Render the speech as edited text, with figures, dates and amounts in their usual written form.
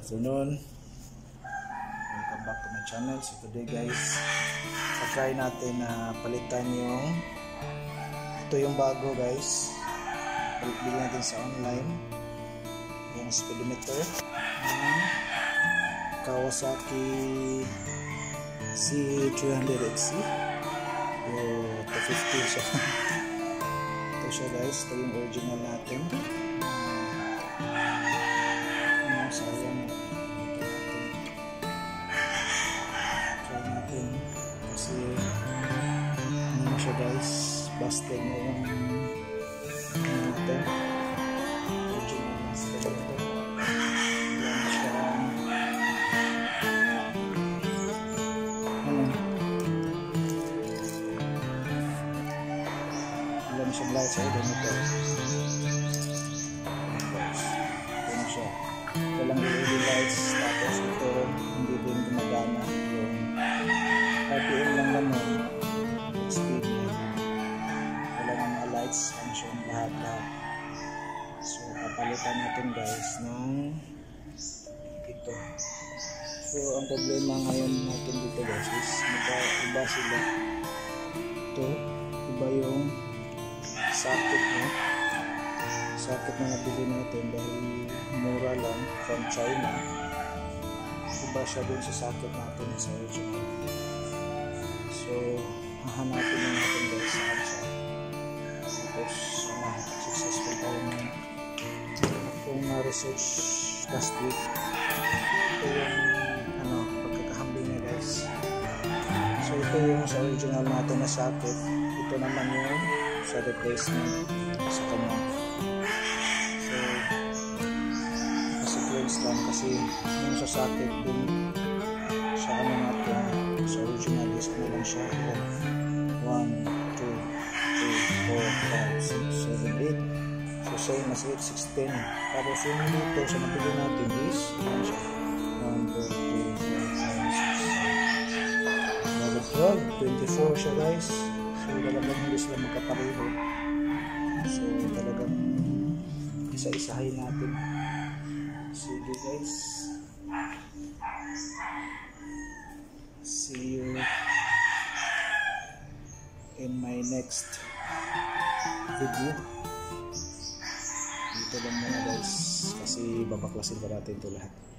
afternoon. Welcome back to my channel. So today guys, try natin na palitan ito yung bago guys. Bili natin sa online yung speedometer Kawasaki C300XC. 250 siya. Ito siya guys, ito yung original natin. Sayang try natin kasi ano siya guys, busted na yung natin original master ito. Yan siya alam siya light sa ganito. Yan siya, walang LED lights, tapos ito hindi din gumagana yung RPM lang naman, speed niya, wala ng mga lights, function lahat. So papalitan natin guys ng ito. So ang problema ngayon natin dito guys is iba sila. Ito iba yung socket niya, socket na nabili natin dahil mura lang from China. Iba siya dun sa socket natin sa original. So hahanapin na natin guys saan siya. Tapos successful tayo na kung na-research last week. Ito yung pagkakahambing niya guys. So ito yung sa original natin na socket. Ito naman yung sa replacement sa kanya. Lang kasi yung sa socket dun sa natin sa original is lang siya 1, 2, 3, 4, 5, 6, 7, 8. So same as 8, 16. Tapos yung dito sa nabili natin is 1, 2, 3, 4, 5, 6, 7, 12, 24 siya guys. So talagang hindi sila magkapareho. So talagang isa-isahin natin. Sige guys, see you in my next video. Dito lang muna guys kasi babaklasin pa natin ito lahat.